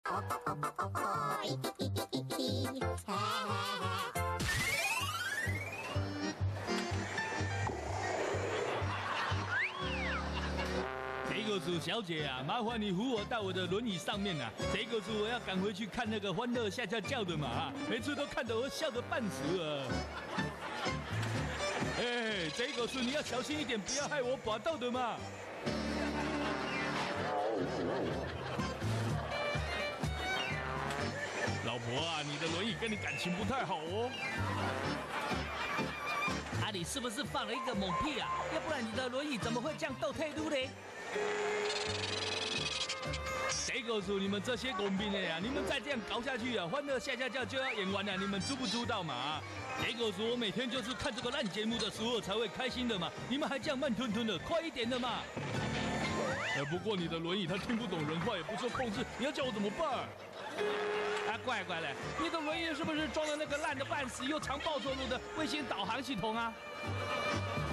这个是小姐啊，麻烦你扶我到我的轮椅上面啊。这个是我要赶回去看那个欢乐下下叫的嘛啊，每次都看得我笑得半死啊。哎，这个是你要小心一点，不要害我滑倒的嘛。老婆啊，你的轮椅跟你感情不太好哦。 啊，你是不是放了一个猛屁啊？要不然你的轮椅怎么会这样倒退路嘞？ 谁告诉你们这些公兵的呀？你们再这样搞下去啊，欢乐下下叫就要演完了，你们知不知道嘛？谁告诉我每天就是看这个烂节目的时候才会开心的嘛？你们还这样慢吞吞的，快一点的嘛！不过你的轮椅它听不懂人话，也不受控制，你要叫我怎么办？啊，乖乖的，你的轮椅是不是装了那个烂的半死又常报错路的卫星导航系统啊？